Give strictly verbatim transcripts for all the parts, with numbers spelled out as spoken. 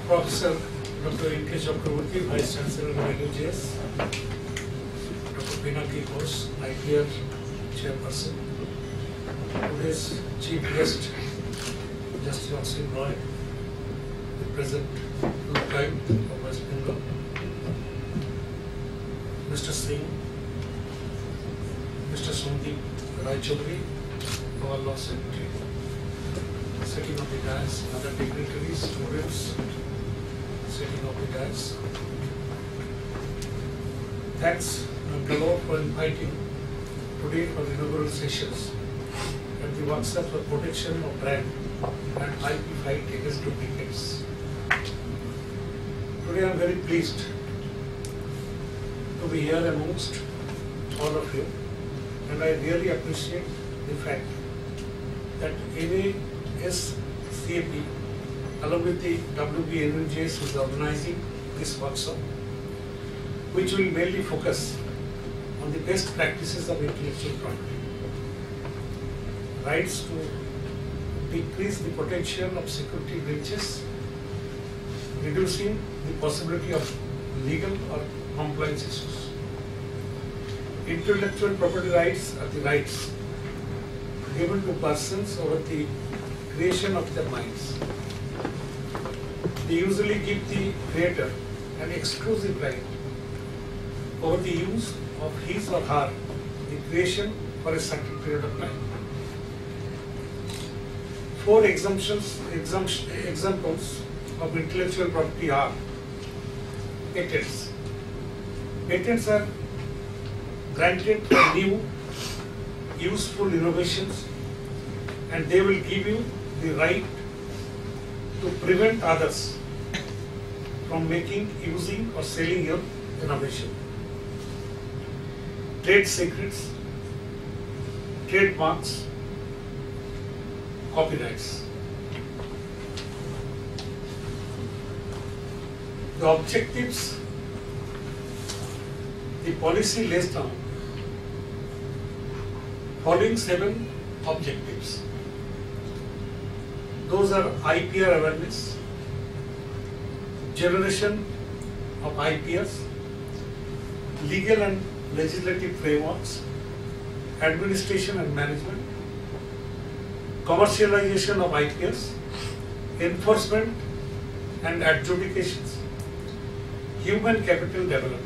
Professor Doctor Inke Chakraborty, Vice Chancellor of I N G S, Doctor Pinaki Ghosh, I P R Chairperson, today's Chief Guest, Justice Shri Moloy, the present full time of West Bengal, Mister Singh, Mister Sandeep Rai Chaudhary, our Law Secretary, sitting on the dais, other dignitaries, students, sitting on the dais. Thanks, Galore, for inviting today for the inaugural sessions at the workshop for protection of brand and I P fight against duplicates. Today I am very pleased to be here amongst all of you, and I really appreciate the fact that N A S C A P along with the W B N G S is organizing this workshop, which will mainly focus on the best practices of intellectual property, rights to decrease the potential of security breaches, reducing the possibility of legal or compliance issues. Intellectual property rights are the rights given to persons over the creation of their minds. They usually give the creator an exclusive right over the use of his or her the creation for a certain period of time. Four exemptions, exemption, examples of intellectual property are patents. Patents are granted for new, useful innovations, and they will give you the right to prevent others from making, using, or selling your innovation. Trade secrets, trademarks, copyrights. The objectives the policy lays down following seven objectives. Those are I P R awareness, generation of I P Rs, legal and legislative frameworks, administration and management, commercialization of I P Rs, enforcement and adjudications, human capital development.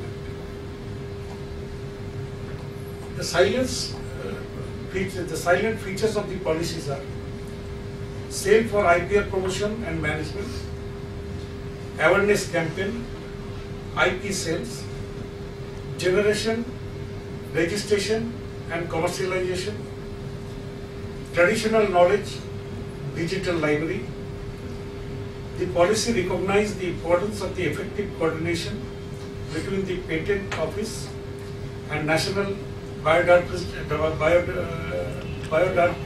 The silence, uh, feature, the silent features of the policies are sale for I P R promotion and management, awareness campaign, I P sales, generation, registration and commercialization, traditional knowledge, digital library. The policy recognizes the importance of the effective coordination between the Patent Office and National Biodiversity, Biodiversity,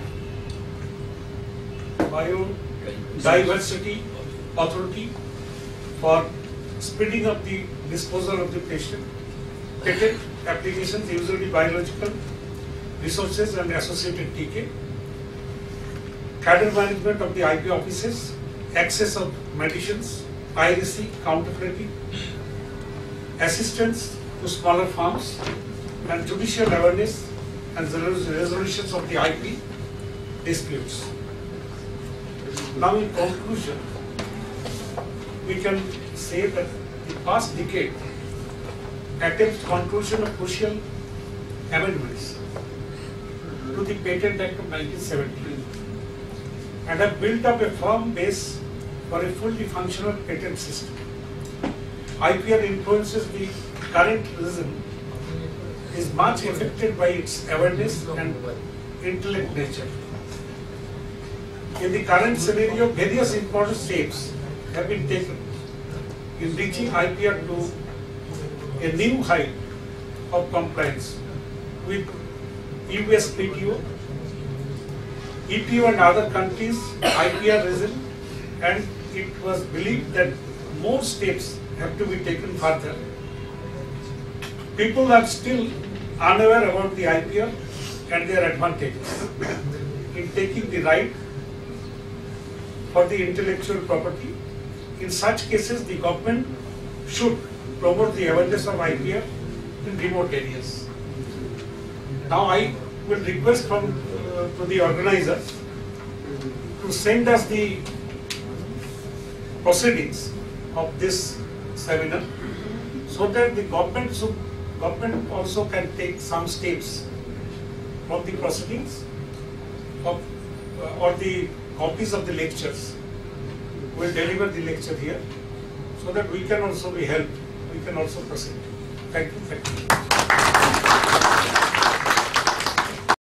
Biodiversity Authority for speeding up the disposal of the patient. Patent applications, usually biological resources and associated T K. Cadre management of the I P offices, access of medicines, piracy, counterfeiting, assistance to smaller firms, and judicial awareness and resolutions of the I P disputes. Now, in conclusion, we can say that the past decade attempts conclusion of crucial amendments to the Patent Act of nineteen seventy and have built up a firm base for a fully functional patent system. I P R influences the current regime is much affected by its awareness and intellect nature. In the current scenario, various important steps have been taken in reaching I P R to a new height of compliance with U S P T O, E P O and other countries' I P R regime, and it was believed that more steps have to be taken further. People are still unaware about the I P R and their advantages in taking the right for the intellectual property in such cases the government should promote the awareness of I P R in remote areas. Now I will request from uh, to the organizers to send us the proceedings of this seminar, so that the government should, government also can take some steps of the proceedings of, uh, or the copies of the lectures. We will deliver the lecture here, so that we can also be helped, we can also proceed. Thank you. Thank you.